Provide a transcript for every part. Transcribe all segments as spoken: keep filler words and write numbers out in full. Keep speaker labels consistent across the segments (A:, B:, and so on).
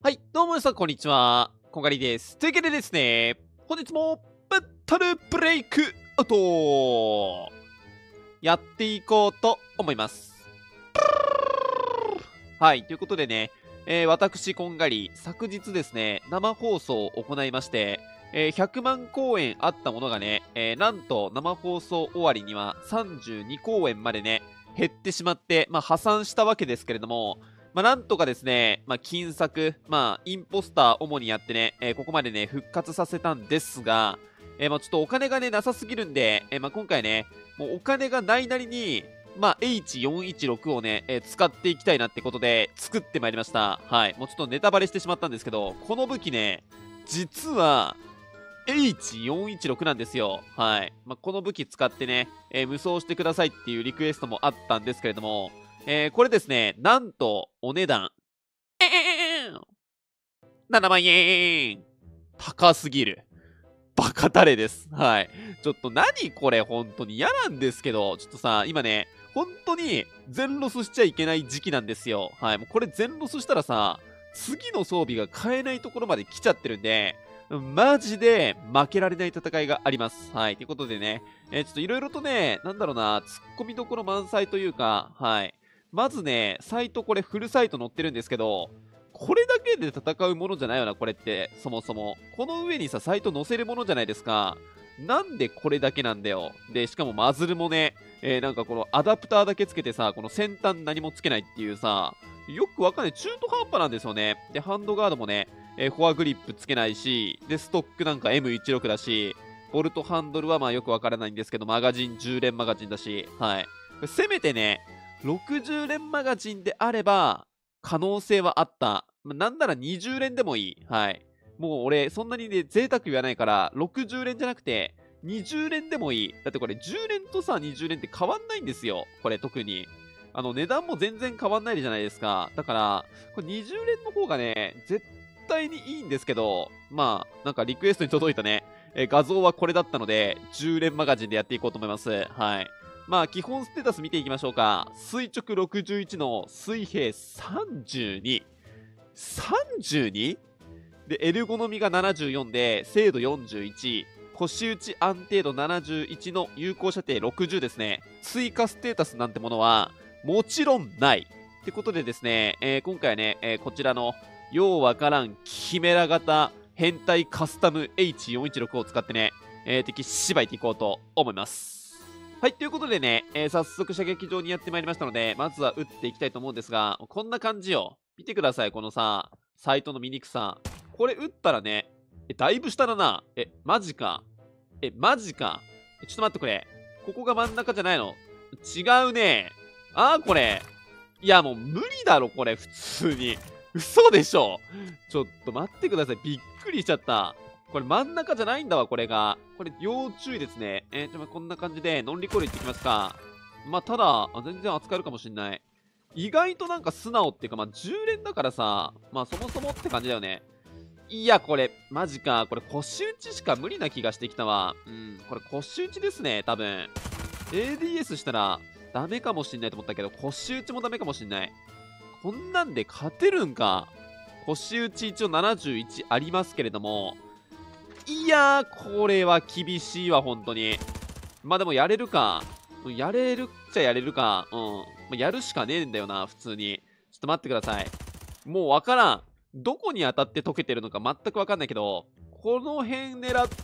A: はい、どうも皆さん、こんにちは。こんがりです。というわけでですね、本日も、バットルブレイクアウトやっていこうと思います。はい、ということでね、えー、私、こんがり、昨日ですね、生放送を行いまして、えー、ひゃくまん公演あったものがね、えー、なんと生放送終わりにはさんじゅうに公演までね、減ってしまって、まあ、破産したわけですけれども、まあ、なんとかですね、まあ、金策、まあ、インポスター主にやってね、えー、ここまでね、復活させたんですが、えー、まあ、ちょっとお金がね、なさすぎるんで、えー、まあ、今回ね、もうお金がないなりに、まあ、エイチよんいちろく をね、えー、使っていきたいなってことで、作ってまいりました。はい。もうちょっとネタバレしてしまったんですけど、この武器ね、実は、エイチよんいちろく なんですよ。はい。まあ、この武器使ってね、えー無双してくださいっていうリクエストもあったんですけれども、えーこれですね、なんと、お値段、えーななまん円高すぎる。バカタレです。はい。ちょっと何これ本当に嫌なんですけど、ちょっとさ、今ね、本当に全ロスしちゃいけない時期なんですよ。はい。もうこれ全ロスしたらさ、次の装備が買えないところまで来ちゃってるんで、マジで負けられない戦いがあります。はい。ということでね、えーちょっといろいろとね、なんだろうな、突っ込みどころ満載というか、はい。まずね、サイトこれフルサイト載ってるんですけど、これだけで戦うものじゃないよな、これって、そもそも。この上にさ、サイト載せるものじゃないですか。なんでこれだけなんだよ。で、しかもマズルもね、えー、なんかこのアダプターだけつけてさ、この先端何もつけないっていうさ、よくわかんない。中途半端なんですよね。で、ハンドガードもね、えーフォアグリップつけないし、で、ストックなんか エムじゅうろく だし、ボルトハンドルはまあよくわからないんですけど、マガジンじゅう連マガジンだし、はい。これせめてね、ろくじゅう連マガジンであれば、可能性はあった。まなんならにじゅう連でもいい。はい。もう俺、そんなにね、贅沢言わないから、ろくじゅう連じゃなくて、にじゅう連でもいい。だってこれじゅう連とさ、にじゅう連って変わんないんですよ。これ特に。あの、値段も全然変わんないじゃないですか。だから、これにじゅう連の方がね、絶対にいいんですけど、まあ、なんかリクエストに届いたね、え画像はこれだったので、じゅう連マガジンでやっていこうと思います。はい。まあ、基本ステータス見ていきましょうか。垂直ろくじゅういちの水平さんじゅうに。さんじゅうに? で、エルゴノミがななじゅうよんで、精度よんじゅういち。腰打ち安定度ななじゅういちの有効射程ろくじゅうですね。追加ステータスなんてものは、もちろんない。ってことでですね、えー今回はね、えーこちらの、ようわからんキメラ型変態カスタム エイチよんいちろく を使ってね、えー敵縛いていこうと思います。はい、ということでね、えー早速射撃場にやってまいりましたので、まずは撃っていきたいと思うんですが、こんな感じよ。見てください、このさ、サイトの見にくさ。これ撃ったらね、え、だいぶ下だな。え、マジか。え、マジか。えちょっと待ってくれ。ここが真ん中じゃないの？違うね。あー、これ。いや、もう無理だろ、これ、普通に。嘘でしょ。ちょっと待ってください。びっくりしちゃった。これ真ん中じゃないんだわ、これが。これ要注意ですね。えー、じゃあこんな感じで、ノンリコールいってきますか。まあ、ただ、あ全然扱えるかもしんない。意外となんか素直っていうか、まあ、じゅう連だからさ、まあ、そもそもって感じだよね。いや、これ、マジか。これ腰打ちしか無理な気がしてきたわ。うん、これ腰打ちですね、多分。エーディーエス したら、ダメかもしんないと思ったけど、腰打ちもダメかもしんない。こんなんで勝てるんか。腰打ち一応ななじゅういちありますけれども、いやー、これは厳しいわ、本当に。まあでもやれるか。うんやれるっちゃやれるか。うん。まあ、やるしかねえんだよな、普通に。ちょっと待ってください。もうわからん。どこに当たって溶けてるのか全くわかんないけど、この辺狙って、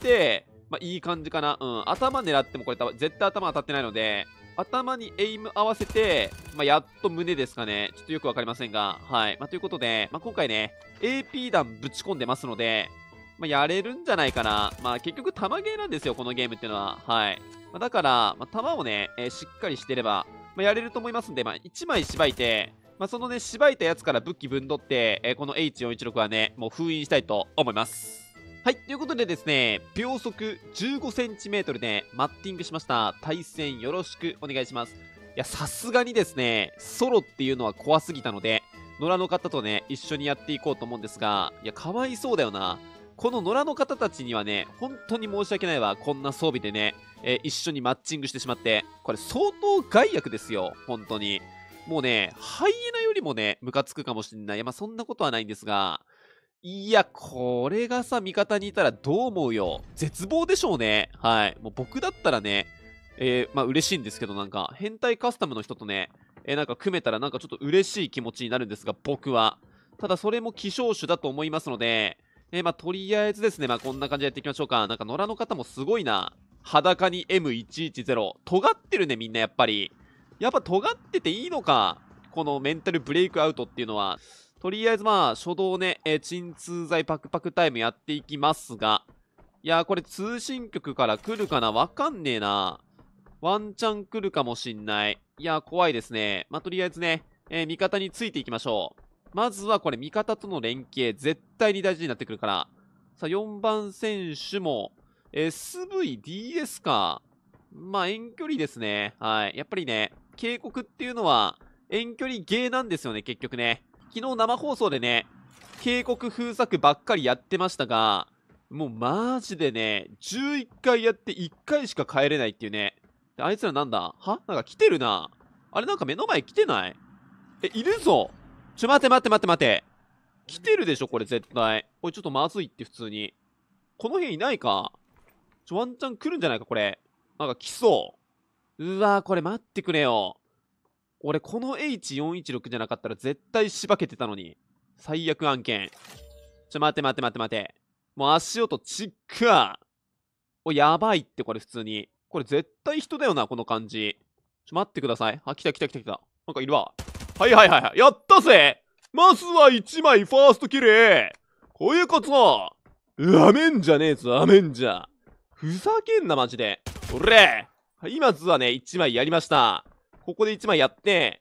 A: まあいい感じかな。うん。頭狙ってもこれ多分絶対頭当たってないので、頭にエイム合わせて、まあ、やっと胸ですかね。ちょっとよくわかりませんが。はい。まあ、ということで、まあ、今回ね、エーピー 弾ぶち込んでますので、まあ、やれるんじゃないかな。まあ、結局、弾ゲーなんですよ、このゲームっていうのは。はい。まあ、だから、まあ、弾をね、えーしっかりしてれば、まあ、やれると思いますんで、まあ、いちまい縛いて、まあ、そのね、縛いたやつから武器分取って、えーこの エイチよんいちろく はね、もう封印したいと思います。はい、ということでですね、秒速 じゅうごセンチメートル でマッティングしました。対戦よろしくお願いします。いや、さすがにですね、ソロっていうのは怖すぎたので、野良の方とね、一緒にやっていこうと思うんですが、いや、かわいそうだよな。この野良の方たちにはね、本当に申し訳ないわ。こんな装備でね、えー一緒にマッチングしてしまって。これ相当害悪ですよ。本当に。もうね、ハイエナよりもね、ムカつくかもしれない。いや、まあそんなことはないんですが、 いや、これがさ、味方にいたらどう思うよ。絶望でしょうね。はい。もう僕だったらね、えー、まあ嬉しいんですけど、なんか、変態カスタムの人とね、えー、なんか組めたらなんかちょっと嬉しい気持ちになるんですが、僕は。ただそれも希少種だと思いますので、えー、まあとりあえずですね、まあこんな感じでやっていきましょうか。なんか野良の方もすごいな。裸に エムいちいちゼロ。尖ってるね、みんなやっぱり。やっぱ尖ってていいのか。このメンタルブレイクアウトっていうのは。とりあえずまあ、初動ね、えー、鎮痛剤パクパクタイムやっていきますが、いやー、これ通信局から来るかなわかんねえな。ワンチャン来るかもしんない。いやー、怖いですね。まあ、とりあえずね、えー、味方についていきましょう。まずはこれ、味方との連携、絶対に大事になってくるから。さあ、よんばん選手も、エスブイディーエス か。まあ、遠距離ですね。はい。やっぱりね、警告っていうのは、遠距離ゲーなんですよね、結局ね。昨日生放送でね、警告封鎖ばっかりやってましたが、もうマジでね、じゅういっかいやっていっかいしか帰れないっていうね。あいつらなんだはなんか来てるな。あれなんか目の前来てない？え、いるぞ。ちょ、待て待て待て待て。来てるでしょこれ絶対。これちょっとまずいって普通に。この辺いないか？ちょ、ワンチャン来るんじゃないかこれ。なんか来そう。うわー、これ待ってくれよ。俺この エイチよんいちろく じゃなかったら絶対しばけてたのに。最悪案件。ちょ、待て待て待て待て。もう足音ちっか。お、やばいってこれ普通に。これ絶対人だよな、この感じ。ちょ、待ってください。あ、来た来た来た来た。なんかいるわ。はいはいはいはい。やったぜ。まずはいちまいファーストキル。こういうことなめんじゃねえぞ、あめんじゃ。ふざけんな、マジで。おれはい、まずはね、いちまいやりました。ここでいちまいやって、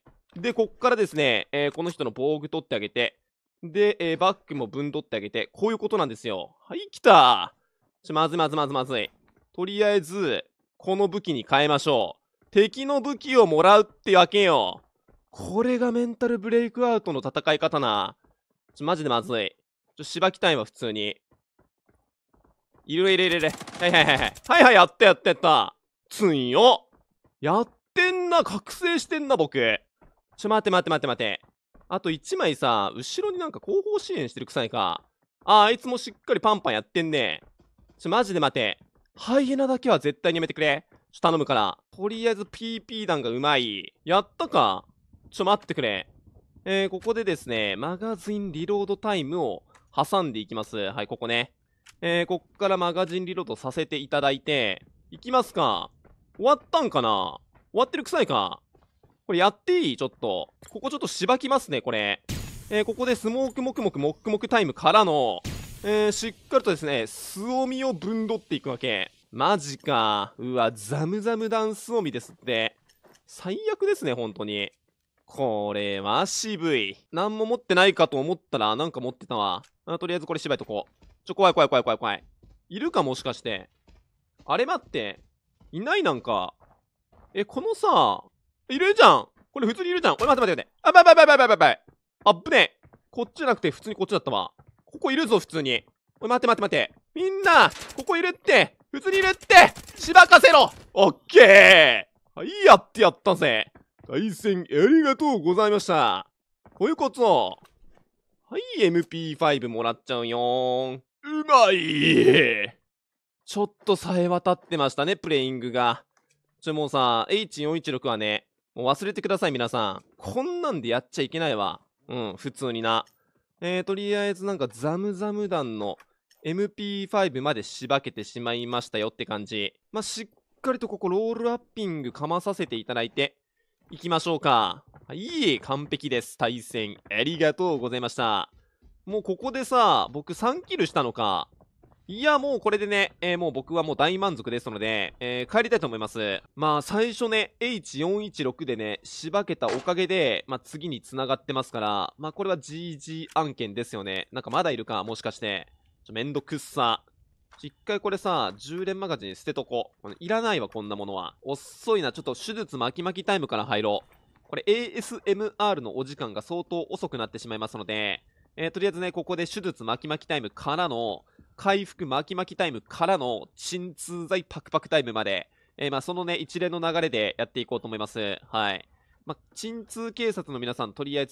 A: で、こっからですね、えー、この人の防具取ってあげて、で、えー、バッグも分取ってあげて、こういうことなんですよ。はい、来たちょ、まずいまずいまずいまずい。とりあえず、この武器に変えましょう。敵の武器をもらうってわけよ。これがメンタルブレイクアウトの戦い方な。ちょ、マジでまずい。ちょ、しばきたいわ、普通に。いるいるいるいる。はいはいはいはい。はいはい、やったやったやった。つんよ。やってんな、覚醒してんな、僕。ちょ、待って待って待って待って。あといちまいさ、後ろになんか後方支援してるくさいか。あ、あいつもしっかりパンパンやってんね。ちょ、マジで待て。ハイエナだけは絶対にやめてくれ。ちょ、頼むから。とりあえず ピーピー 弾がうまい。やったか。ちょ、待ってくれ。えー、ここでですね、マガジンリロードタイムを挟んでいきます。はい、ここね。えー、こっからマガジンリロードさせていただいて、いきますか。終わったんかな？終わってるくさいか。これやっていい？ちょっと。ここちょっとしばきますね、これ。えー、ここでスモークモクモクモックモクタイムからの、えー、しっかりとですね、スオミをぶんどっていくわけ。マジか。うわ、ザムザムダンスオミですって。最悪ですね、本当に。これは渋い。何も持ってないかと思ったら、なんか持ってたわ。あ、とりあえずこれ縛いとこう。ちょ、怖い怖い怖い怖い怖い。いるかもしかして。あれ待って。いないなんか。え、このさ、いるじゃん。これ普通にいるじゃん。おい、待って待って待って。あ、ばいばいばいばいばいばいばい。あっぶねえ。こっちじゃなくて普通にこっちだったわ。ここいるぞ、普通に。おい、待って待って待って。みんな、ここいるって。普通にいるって。しばかせろ。オッケー。はい、やってやったぜ。対戦ありがとうございました。こういうこと。はい、エムピーファイブ もらっちゃうよーん。うまい。ちょっとさえ渡ってましたね、プレイングが。ちょ、もうさ、エイチよんいちろく はね、もう忘れてください、皆さん。こんなんでやっちゃいけないわ。うん、普通にな。えー、とりあえずなんかザムザム弾の エムピーファイブ までしばけてしまいましたよって感じ。まあ、しっかりとここロールアッピングかまさせていただいて、いきましょうか。はい、完璧です。対戦ありがとうございました。もうここでさ、僕さんキルしたのか。いや、もうこれでね、えー、もう僕はもう大満足ですので、えー、帰りたいと思います。まあ、最初ね、エイチよんいちろく でね、しばけたおかげで、まあ、次に繋がってますから、まあ、これは ジージー 案件ですよね。なんかまだいるか、もしかして。ちょ、めんどくっさ。一回これさ、充電マガジン捨てとこう。いらないわ、こんなものは。遅いな、ちょっと手術巻き巻きタイムから入ろう。これ エーエスエムアール のお時間が相当遅くなってしまいますので、えー、とりあえずね、ここで手術巻き巻きタイムからの、回復巻き巻きタイムからの鎮痛剤パクパクタイムまで、えー、まあそのね、一連の流れでやっていこうと思います。はい。まあ、鎮痛警察の皆さん、とりあえずね、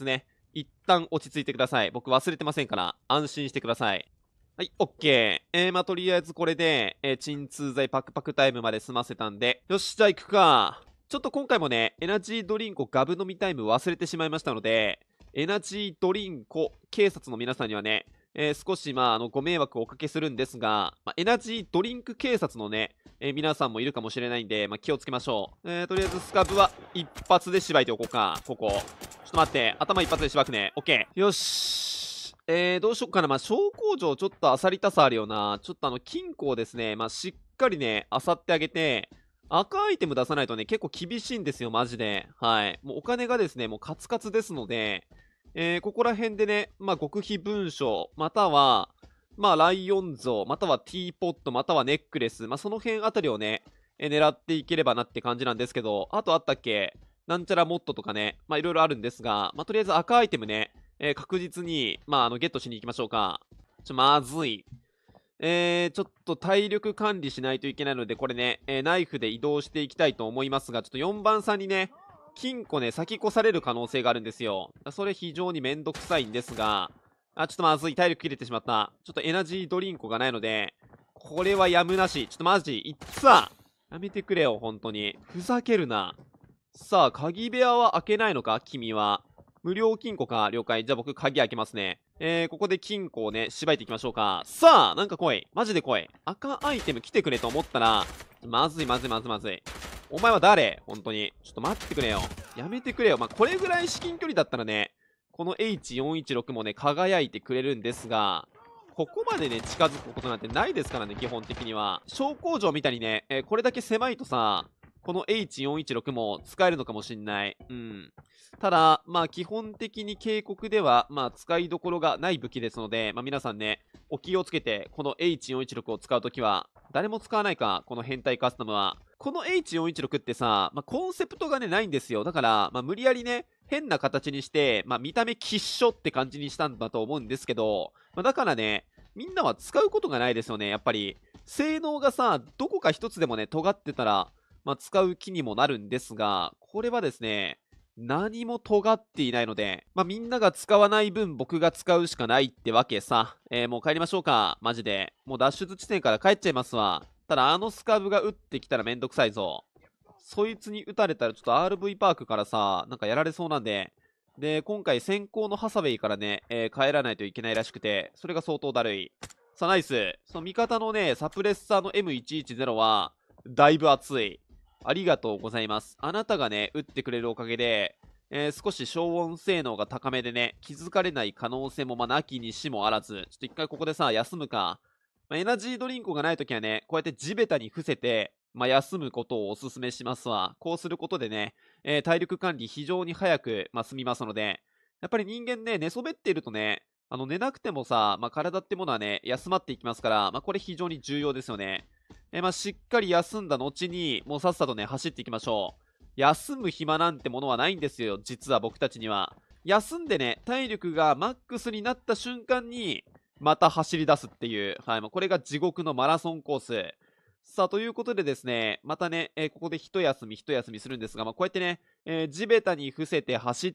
A: 一旦落ち着いてください。僕忘れてませんから、安心してください。はい、オッケー。えー、まあ、とりあえずこれで、えー、鎮痛剤パクパクタイムまで済ませたんで、よし、じゃあ行くか。ちょっと今回もね、エナジードリンクをガブ飲みタイム忘れてしまいましたので、エナジードリンク警察の皆さんにはね、えー、少し、まあ、あの、ご迷惑をおかけするんですが、まあ、エナジードリンク警察のね、えー、皆さんもいるかもしれないんで、まあ、気をつけましょう。えー、とりあえずスカブは一発でしばいておこうか、ここ。ちょっと待って、頭一発でしばくね。オッケー。よし。えー、どうしよっかな。まあ、小工場ちょっと漁りたさあるよな。ちょっとあの、金庫をですね、まあ、しっかりね、漁ってあげて、赤アイテム出さないとね、結構厳しいんですよ、マジで。はい。もうお金がですね、もうカツカツですので、えー、ここら辺でね、まあ、極秘文書、または、まあ、ライオン像、またはティーポット、またはネックレス、まあ、その辺あたりをね、えー狙っていければなって感じなんですけど、あとあったっけなんちゃらモッドとかね、まあ、いろいろあるんですが、まあ、とりあえず赤アイテムね、えー、確実に、まあ、あの、ゲットしに行きましょうか。ちょ、まずい。えー、ちょっと体力管理しないといけないので、これね、えー、ナイフで移動していきたいと思いますが、ちょっとよんばんさんにね、金庫ね、先越される可能性があるんですよ。それ非常にめんどくさいんですが、あ、ちょっとまずい。体力切れてしまった。ちょっとエナジードリンクがないので、これはやむなし。ちょっとマジ、いっつわやめてくれよ、本当に。ふざけるな。さあ、鍵部屋は開けないのか君は。無料金庫か了解。じゃあ僕鍵開けますね。えー、ここで金庫をね、しばいていきましょうか。さあ、なんか来い。マジで来い。赤アイテム来てくれと思ったら、まずいまずいまずいまずい。お前は誰本当に。ちょっと待ってくれよ。やめてくれよ。まあ、これぐらい至近距離だったらね、この エイチよんいちろく もね、輝いてくれるんですが、ここまでね、近づくことなんてないですからね、基本的には。小工場みたいにね、えーこれだけ狭いとさ、この エイチよんいちろく も使えるのかもしんない。うん。ただ、まあ基本的に警告では、まあ使いどころがない武器ですので、まあ皆さんね、お気をつけて、この エイチよんいちろく を使うときは、誰も使わないか、この変態カスタムは。この エイチよんいちろく ってさ、まあコンセプトがね、ないんですよ。だから、まあ無理やりね、変な形にして、まあ見た目きっしょって感じにしたんだと思うんですけど、まあだからね、みんなは使うことがないですよね、やっぱり。性能がさ、どこか一つでもね、尖ってたら、まあ、使う気にもなるんですが、これはですね、何も尖っていないので、まあ、みんなが使わない分僕が使うしかないってわけさ。えー、もう帰りましょうか。マジで。もう脱出地点から帰っちゃいますわ。ただあのスカブが撃ってきたらめんどくさいぞ。そいつに撃たれたらちょっと アールブイ パークからさ、なんかやられそうなんで。で、今回先行のハサウェイからね、えー帰らないといけないらしくて、それが相当だるい。さあ、ナイス。その味方のね、サプレッサーの エムいちいちゼロ は、だいぶ熱い。ありがとうございます。あなたがね、打ってくれるおかげで、えー少し消音性能が高めでね、気づかれない可能性もまあなきにしもあらず、ちょっと一回ここでさ、休むか。まあ、エナジードリンクがないときはね、こうやって地べたに伏せて、まあ、休むことをお勧めしますわ。こうすることでね、えー体力管理非常に早く、まあ、済みますので、やっぱり人間ね、寝そべっているとね、あの寝なくてもさ、まあ、体ってものはね、休まっていきますから、まあ、これ非常に重要ですよね。えーまあ、しっかり休んだ後に、もうさっさとね、走っていきましょう。休む暇なんてものはないんですよ、実は僕たちには。休んでね、体力がマックスになった瞬間に、また走り出すっていう、はい、まあ、これが地獄のマラソンコース。さあ、ということでですね、またね、えーここで一休み一休みするんですが、まあ、こうやってね、えー地べたに伏せて走って、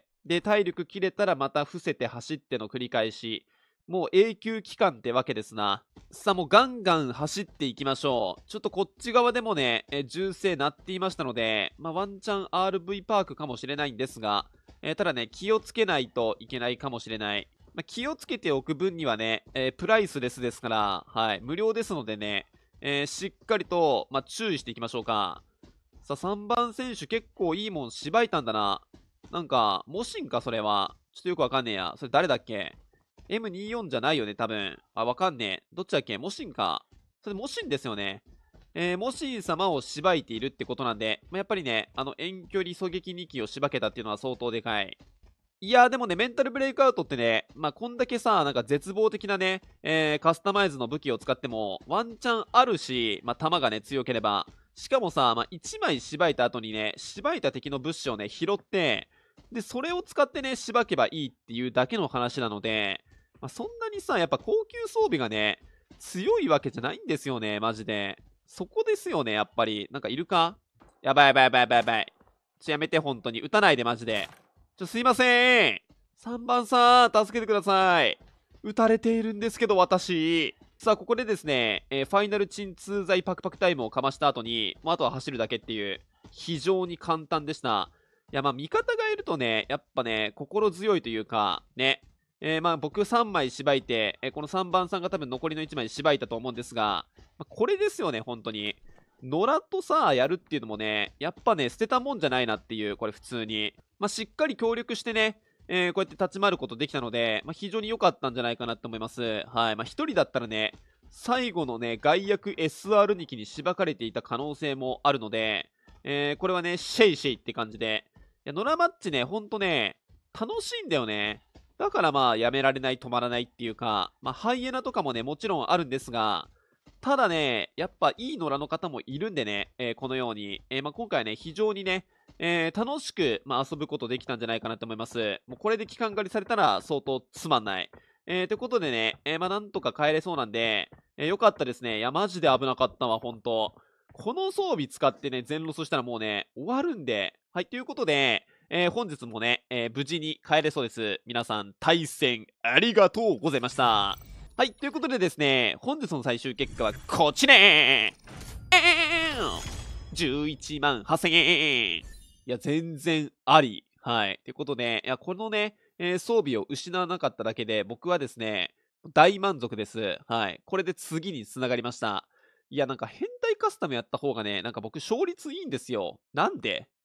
A: で、体力切れたらまた伏せて走っての繰り返し。もう永久期間ってわけですな。さあ、もうガンガン走っていきましょう。ちょっとこっち側でもね、えー銃声鳴っていましたので、まあ、ワンチャン アールブイ パークかもしれないんですが、えーただね、気をつけないといけないかもしれない。まあ、気をつけておく分にはね、えープライスレスですから、はい、無料ですのでね、えーしっかりと、まあ、注意していきましょうか。さあ、さんばん選手結構いいもんしばいたんだな。なんか、モシンか、それは。ちょっとよくわかんねえや。それ誰だっけ？ エムにじゅうよん じゃないよね、多分。あ、わかんねえ。どっちだっけ？モシンか。それモシンですよね。えー、モシン様をしばいているってことなんで、まあ、やっぱりね、あの遠距離狙撃に機をしばけたっていうのは相当でかい。いやーでもね、メンタルブレイクアウトってね、まあ、こんだけさ、なんか絶望的なね、えーカスタマイズの武器を使っても、ワンチャンあるし、まあ、弾がね、強ければ。しかもさ、まあ、いちまいしばいた後にね、しばいた敵の物資をね、拾って、で、それを使ってね、しばけばいいっていうだけの話なので、まあ、そんなにさ、やっぱ高級装備がね、強いわけじゃないんですよね、マジで。そこですよね、やっぱり。なんかいるか？やばいやばいやばいやばいやばい。ちょ、やめて、本当に。撃たないで、マジで。ちょ、すいません。 さんばんさん、助けてください。撃たれているんですけど、私。さあ、ここでですね、えーファイナル鎮痛剤パクパクタイムをかました後に、もうあとは走るだけっていう、非常に簡単でした。いや、まあ、味方がいるとね、やっぱね、心強いというか、ね、えーまあ、僕さんまいしばいて、えーこのさんばんさんが多分残りのいちまいしばいたと思うんですが、まあ、これですよね、本当に。野良とさ、やるっていうのもね、やっぱね、捨てたもんじゃないなっていう、これ普通に。まあ、しっかり協力してね、えーこうやって立ち回ることできたので、まあ、非常に良かったんじゃないかなと思います。はい。まあ、ひとりだったらね、最後のね、外役 エスアール にきにしばかれていた可能性もあるので、えーこれはね、シェイシェイって感じで。いや、ノラマッチね、ほんとね、楽しいんだよね。だからまあ、やめられない、止まらないっていうか、まあ、ハイエナとかもね、もちろんあるんですが、ただね、やっぱいい野良の方もいるんでね、えーこのように、えーまあ、今回はね、非常にね、えー楽しく、まあ、遊ぶことできたんじゃないかなと思います。もうこれで期間狩りされたら相当つまんない。えー、ということでね、えーまあ、なんとか帰れそうなんで、えーよかったですね。いや、マジで危なかったわ、ほんと。この装備使ってね、全ロスしたらもうね、終わるんで。はい、ということで、えー本日もね、えー無事に帰れそうです。皆さん、対戦ありがとうございました。はい、ということでですね、本日の最終結果はこちらえーじゅういちまんはっせんえん。いや、全然あり。はい。ということで、いや、このね、えー装備を失わなかっただけで、僕はですね、大満足です。はい。これで次に繋がりました。いや、なんか変態カスタムやった方がね、なんか僕勝率いいんですよ。なんで